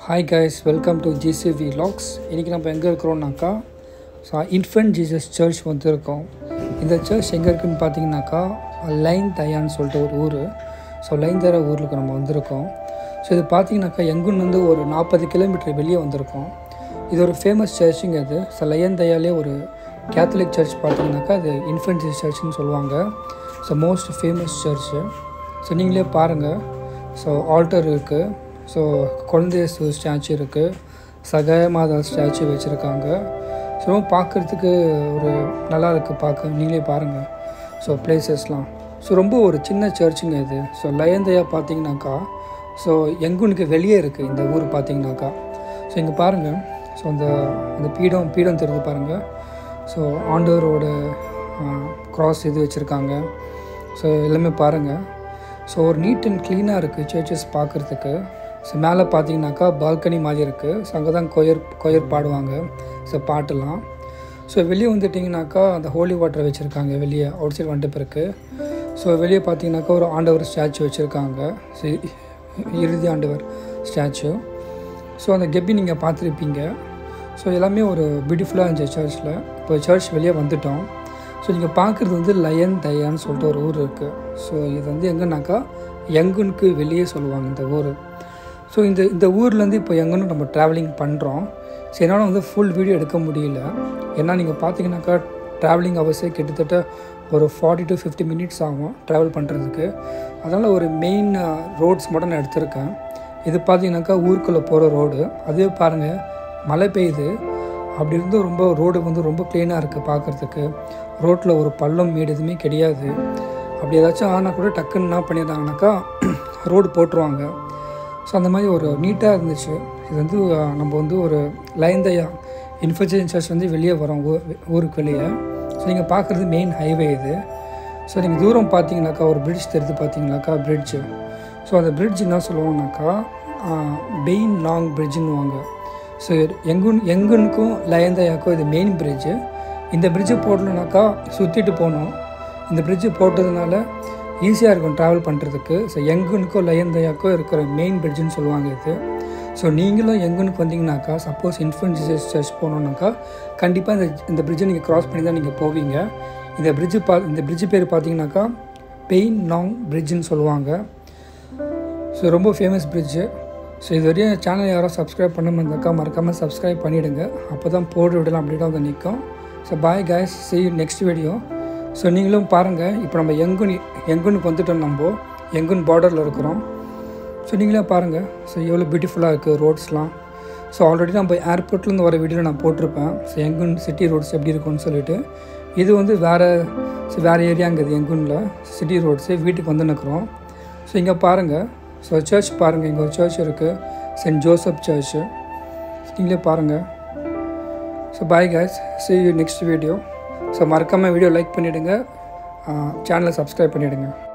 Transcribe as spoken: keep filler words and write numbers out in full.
Hi guys, welcome to GC vlogs. இன்றைக்கி நம்ம எங்கே இருக்கிறோம்னாக்கா ஸோ இன்ஃபென்ட் ஜீசஸ் சர்ச் வந்துருக்கோம். இந்த சர்ச் எங்கே இருக்குதுன்னு பார்த்தீங்கன்னாக்கா லைன் தயான்னு சொல்லிட்டு ஒரு ஊர். ஸோ லைன் தயா ஊருக்கு நம்ம வந்திருக்கோம். ஸோ இது பார்த்தீங்கன்னாக்கா எங்குன்னு வந்து ஒரு நாற்பது கிலோமீட்டர் வெளியே வந்திருக்கோம். இது ஒரு ஃபேமஸ் சர்ச்சுங்க. இது ஸோ லைன் தயாலே ஒரு கேத்தலிக் சர்ச் பார்த்தீங்கன்னாக்கா அது இன்ஃபென்ட் ஜீசஸ் சர்ச்சுன்னு சொல்லுவாங்க. So most famous church. So நீங்களே பாருங்கள். ஸோ ஆல்டர் இருக்குது. ஸோ குழந்தை ஸ்டாச்சு இருக்குது. சகாய மாதா ஸ்டாச்சு வச்சுருக்காங்க. ஸோ பார்க்குறதுக்கு ஒரு நல்லா இருக்குது பார்க்க. நீங்களே பாருங்கள். ஸோ பிளேசஸ்லாம் ஸோ ரொம்ப ஒரு சின்ன சர்ச்சுங்க இது. ஸோ லயந்தையா பார்த்தீங்கன்னாக்கா ஸோ எங்குனுக்கு வெளியே இருக்குது இந்த ஊர் பார்த்தீங்கன்னாக்கா. ஸோ இங்கே பாருங்கள். ஸோ அந்த அந்த பீடம் பீடம் தெரிஞ்சு பாருங்கள். ஸோ ஆண்டவரோட க்ராஸ் இது வச்சுருக்காங்க. ஸோ எல்லாமே பாருங்கள். ஸோ ஒரு நீட் அண்ட் க்ளீனாக இருக்குது சர்ச்சஸ் பார்க்குறதுக்கு. ஸோ மேலே பார்த்தீங்கன்னாக்கா பால்கனி மாதிரி இருக்குது. ஸோ அங்கே தான் கொயர் கொயர் பாடுவாங்க. ஸோ பாட்டெல்லாம். ஸோ வெளியே வந்துட்டிங்கனாக்கா அந்த ஹோலி வாட்டர் வச்சுருக்காங்க வெளியே அவுட் சைட் வந்துட்டு பிறகு. ஸோ வெளியே பார்த்தீங்கன்னாக்கா ஒரு ஆண்டவர் ஸ்டாச்சு வச்சுருக்காங்க. ஸோ இறுதி ஆண்டவர் ஸ்டாச்சு. ஸோ அந்த கெப்பி நீங்கள் பார்த்துருப்பீங்க. ஸோ எல்லாமே ஒரு பியூட்டிஃபுல்லாக இருந்துச்சு சர்ச்சில். இப்போ சர்ச் வெளியே வந்துவிட்டோம். ஸோ நீங்கள் பார்க்குறது வந்து லயன் தயான்னு சொல்லிட்டு ஒரு ஊர் இருக்குது. ஸோ இது வந்து எங்கன்னாக்கா எங்குனுக்கு வெளியே சொல்லுவாங்க இந்த ஊர். ஸோ இந்த இந்த ஊர்லேருந்து இப்போ எங்கன்னு நம்ம ட்ராவலிங் பண்ணுறோம். ஸோ என்னால் வந்து ஃபுல் வீடியோ எடுக்க முடியல. ஏன்னா நீங்கள் பார்த்தீங்கன்னாக்கா ட்ராவலிங் அவர்ஸே கிட்டத்தட்ட ஒரு ஃபார்ட்டி டு ஃபிஃப்டி மினிட்ஸ் ஆகும் ட்ராவல் பண்ணுறதுக்கு. அதனால் ஒரு மெயின் ரோட்ஸ் மட்டும் நான் எடுத்திருக்கேன். இது பார்த்தீங்கன்னாக்கா ஊருக்குள்ளே போகிற ரோடு. அதே பாருங்கள், மழை பெய்யுது. அப்படி இருந்து ரொம்ப ரோடு வந்து ரொம்ப க்ளீனாக இருக்குது பார்க்குறதுக்கு. ரோட்டில் ஒரு பள்ளம் மேடு எதுவுமே கிடையாது. அப்படி ஏதாச்சும் ஆனால் கூட டக்குன்னு என்ன பண்ணிடுறாங்கனாக்கா ரோடு போட்டுருவாங்க. ஸோ அந்த மாதிரி ஒரு நீட்டாக இருந்துச்சு. இது வந்து நம்ம வந்து ஒரு லைன்தயா இன்ஃபென்ட் சர்ச் வந்து வெளியே வரோம் ஊ ஊருக்கு வெளியே. ஸோ நீங்கள் பார்க்குறது மெயின் ஹைவே இது. ஸோ நீங்கள் தூரம் பார்த்தீங்கன்னாக்கா ஒரு பிரிட்ஜ் தெரிஞ்சு பார்த்தீங்கன்னாக்கா பிரிட்ஜு. ஸோ அந்த பிரிட்ஜ் என்ன சொல்லுவாங்கனாக்கா பெயின் லாங் பிரிட்ஜுன்னுவாங்க. ஸோ எங்குன் எங்குனுக்கும் லயன்தயாக்கும் இது மெயின் பிரிட்ஜு. இந்த பிரிட்ஜு போடணுன்னாக்கா சுற்றிட்டு போகணும். இந்த பிரிட்ஜு போட்டதுனால ஈஸியாக இருக்கும் ட்ராவல் பண்ணுறதுக்கு. ஸோ எங்குனுக்கும் லயன்தயாக்கும் இருக்கிற மெயின் பிரிட்ஜுன்னு சொல்லுவாங்க இது. ஸோ நீங்களும் எங்குனுக்கு வந்தீங்கன்னாக்கா சப்போஸ் இன்ஃபென்ட் ஜீசஸ் சர்ச் போகணுன்னாக்கா கண்டிப்பாக இந்த இந்த பிரிட்ஜை நீங்கள் க்ராஸ் பண்ணி தான் நீங்கள் போவீங்க. இந்த பிரிட்ஜு பா இந்த பிரிட்ஜு பேர் பார்த்தீங்கன்னாக்கா பெயின் லாங் பிரிட்ஜுன்னு சொல்லுவாங்க. ஸோ ரொம்ப ஃபேமஸ் பிரிட்ஜு. ஸோ இது வரையும் சேனல் யாரும் சப்ஸ்கிரைப் பண்ணாமல் இருந்தாக்கா மறக்காமல் சப்ஸ்கிரைப் பண்ணிவிடுங்க. அப்போ தான் போடுற விடலாம் அப்டேட்டாக வந்து நிற்கும். So bye guys, see you next video. So நீங்களும் பாருங்கள். இப்போ நம்ம எங்குன் எங்குனுக்கு வந்துட்டோம். நம்ம எங்குன் பார்டரில் இருக்கிறோம். ஸோ நீங்களே பாருங்கள். ஸோ எவ்வளோ பியூட்டிஃபுல்லாக இருக்குது ரோட்ஸ்லாம். ஸோ ஆல்ரெடி நம்ம ஏர்போர்ட்லேருந்து வர வீடியோவில் நான் போட்டிருப்பேன். ஸோ எங்குன் சிட்டி ரோட்ஸ் எப்படி இருக்குன்னு சொல்லிட்டு. இது வந்து வேறு ஸோ வேறு ஏரியாங்குது எங்குனில் சிட்டி ரோட்ஸு. வீட்டுக்கு வந்து நிற்கிறோம். ஸோ இங்கே பாருங்கள். ஸோ சர்ச் பாருங்கள். இங்கே ஒரு சர்ச் இருக்குது, சென்ட் ஜோசப் சர்ச்சு. நீங்களே பாருங்கள். So bye guys, see you next video. So மறக்காமல் வீடியோ லைக் பண்ணிவிடுங்க, சேனலை சப்ஸ்கிரைப் பண்ணிவிடுங்க.